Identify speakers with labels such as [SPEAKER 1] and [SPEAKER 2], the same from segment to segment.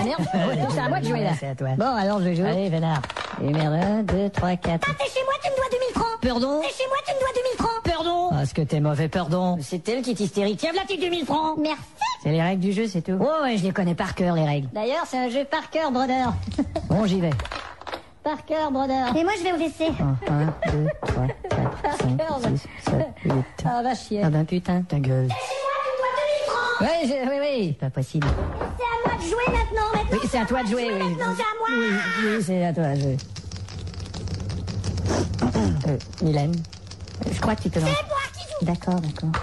[SPEAKER 1] la merde. C'est à moi de jouer là.
[SPEAKER 2] C'est à toi.
[SPEAKER 1] Bon, alors je joue.
[SPEAKER 2] Allez, Vénard. Numéro 1, 2, 3, 4.
[SPEAKER 1] Ah, t'es chez moi, tu me dois 2000 francs.
[SPEAKER 2] Pardon?
[SPEAKER 1] T'es chez moi, tu me dois 2000 francs.
[SPEAKER 2] Pardon? Ah, est-ce que t'es mauvais, pardon?
[SPEAKER 1] C'est elle qui est hystérique. Tiens, voilà tes 2000 francs. Merci.
[SPEAKER 2] C'est les règles du jeu, c'est tout.
[SPEAKER 1] Oh, ouais, je les connais par cœur, les règles. D'ailleurs, c'est un jeu par cœur, brother.
[SPEAKER 2] Bon, j'y vais.
[SPEAKER 1] Par cœur, brother. Et moi, je vais au WC.
[SPEAKER 2] 1, 2, 3, 4, 5, 6, 7, 8.
[SPEAKER 1] Ah, va chier.
[SPEAKER 2] Ah ben putain, ta gueule.
[SPEAKER 1] T'es chez moi, tu me dois 2000 francs.
[SPEAKER 2] Oui. Pas possible.
[SPEAKER 1] C'est à moi de jouer maintenant.
[SPEAKER 2] Oui, c'est à toi de jouer, oui.
[SPEAKER 1] Maintenant, c'est à moi.
[SPEAKER 2] Oui, c'est à toi de jouer. Mylène, je crois que tu te lances.
[SPEAKER 1] C'est moi qui joue.
[SPEAKER 2] D'accord.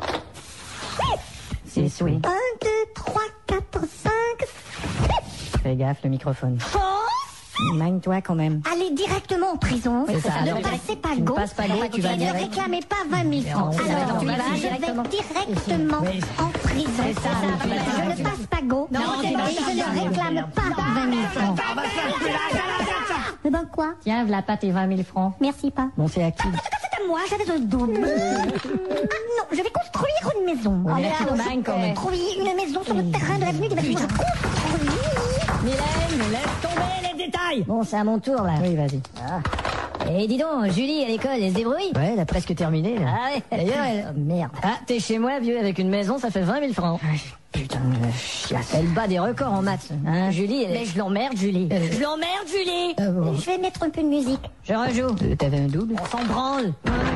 [SPEAKER 2] C'est oui.
[SPEAKER 1] 1, 2, 3, 4, 5.
[SPEAKER 2] Fais gaffe, le microphone.
[SPEAKER 1] Oh,
[SPEAKER 2] Magne-toi quand même.
[SPEAKER 1] allez directement en prison.
[SPEAKER 2] C'est ça.
[SPEAKER 1] Ne
[SPEAKER 2] Alors,
[SPEAKER 1] passez pas
[SPEAKER 2] tu ne
[SPEAKER 1] go.
[SPEAKER 2] passes pas go, tu vas
[SPEAKER 1] Ne
[SPEAKER 2] direct.
[SPEAKER 1] réclamez pas 20 000 francs.
[SPEAKER 2] Mais
[SPEAKER 1] Alors,
[SPEAKER 2] on
[SPEAKER 1] tu
[SPEAKER 2] va
[SPEAKER 1] vas, je vais
[SPEAKER 2] directement.
[SPEAKER 1] directement
[SPEAKER 2] Oui.
[SPEAKER 1] en prison.
[SPEAKER 2] C'est ça,
[SPEAKER 1] Je ne passe pas go.
[SPEAKER 2] Non,
[SPEAKER 1] Et
[SPEAKER 2] tu vas
[SPEAKER 1] je
[SPEAKER 2] pas.
[SPEAKER 1] ne réclame pas 20 000 francs. Eh ben quoi?
[SPEAKER 2] Tiens, voilà pas tes 20 000 francs.
[SPEAKER 1] Merci pas.
[SPEAKER 2] Bon, c'est à qui?
[SPEAKER 1] C'est à moi, j'avais un double. Ah non, je vais construire une maison.
[SPEAKER 2] Oh, mais
[SPEAKER 1] alors,
[SPEAKER 2] tu manques quand même.
[SPEAKER 1] construire une maison sur le terrain de l'avenue des bâtiments. Je construis.
[SPEAKER 2] Mylène, laisse tomber les détails.
[SPEAKER 1] Bon, c'est à mon tour là.
[SPEAKER 2] Oui, vas-y.
[SPEAKER 1] Et dis donc, Julie à l'école, elle se débrouille?
[SPEAKER 2] Ouais, elle a presque terminé, là.
[SPEAKER 1] Ah ouais.
[SPEAKER 2] D'ailleurs, elle...
[SPEAKER 1] Oh, merde.
[SPEAKER 2] Ah, t'es chez moi, vieux, avec une maison, ça fait 20 000 francs. Putain de chiasse. Elle bat des records en maths. Hein, Julie, elle...
[SPEAKER 1] Mais je l'emmerde, Julie.
[SPEAKER 2] Je
[SPEAKER 1] l'emmerde, Julie.
[SPEAKER 2] Bon.
[SPEAKER 1] Je vais mettre un peu de musique.
[SPEAKER 2] Je rejoue. T'avais un double?
[SPEAKER 1] On s'en branle.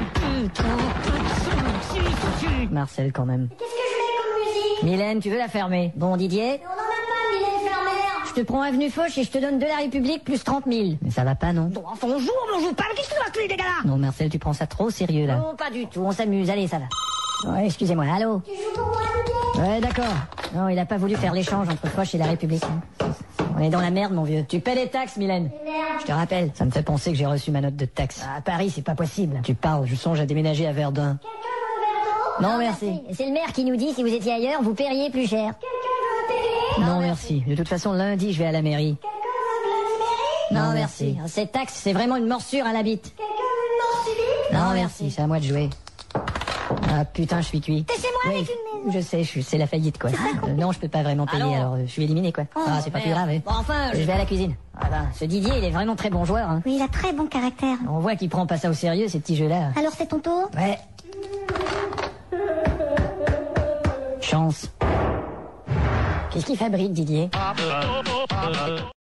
[SPEAKER 2] Marcel, quand même.
[SPEAKER 1] Qu'est-ce que je mets comme musique?
[SPEAKER 2] Mylène, tu veux la fermer?
[SPEAKER 1] Bon, Didier. On en a pas, Mylène Fermer.
[SPEAKER 2] Je te prends avenue Foch et je te donne de la République plus 30 000. Mais ça va pas, non?
[SPEAKER 1] Bon, enfin, on joue pas. Qu'est-ce que tu vas les dégâts là?
[SPEAKER 2] Non, Marcel, tu prends ça trop au sérieux, là.
[SPEAKER 1] Non, pas du tout. On s'amuse. Allez, ça va.
[SPEAKER 2] Ouais, excusez-moi, allô?
[SPEAKER 1] Tu joues pour moi, Didier?
[SPEAKER 2] Ouais, d'accord. Non, il a pas voulu faire l'échange entre Foch et la République. On est dans la merde, mon vieux. Tu paies les taxes, Mylène. Je te rappelle, ça me fait penser que j'ai reçu ma note de taxe. À Paris, c'est pas possible. Tu parles, je songe à déménager à Verdun.
[SPEAKER 1] Quelqu'un veut un verre d'eau?
[SPEAKER 2] Non, merci.
[SPEAKER 1] C'est le maire qui nous dit si vous étiez ailleurs, vous paieriez plus cher. Quelqu'un veut un télé?
[SPEAKER 2] Non, merci. De toute façon, lundi, je vais à la mairie.
[SPEAKER 1] Quelqu'un veut un
[SPEAKER 2] Non,
[SPEAKER 1] mairie?
[SPEAKER 2] merci. Cette taxe, c'est vraiment une morsure à la bite.
[SPEAKER 1] Quelqu'un veut une mort subite?
[SPEAKER 2] Non, merci, c'est à moi de jouer. Ah, putain, je suis cuit.
[SPEAKER 1] T'es chez moi
[SPEAKER 2] Oui,
[SPEAKER 1] avec une maison.
[SPEAKER 2] je sais, c'est la faillite, quoi. Non, je peux pas vraiment payer,
[SPEAKER 1] Alors
[SPEAKER 2] alors je suis éliminé, quoi.
[SPEAKER 1] Oh,
[SPEAKER 2] Ah, c'est pas plus
[SPEAKER 1] merde.
[SPEAKER 2] grave, hein.
[SPEAKER 1] Bon, enfin,
[SPEAKER 2] Je vais à la cuisine. Ah ben, ce Didier, il est vraiment très bon joueur, hein.
[SPEAKER 1] Oui, il a très bon caractère.
[SPEAKER 2] On voit qu'il prend pas ça au sérieux, ces petits jeux-là.
[SPEAKER 1] Alors c'est ton tour?
[SPEAKER 2] Ouais. Chance. Qu'est-ce qu'il fabrique, Didier?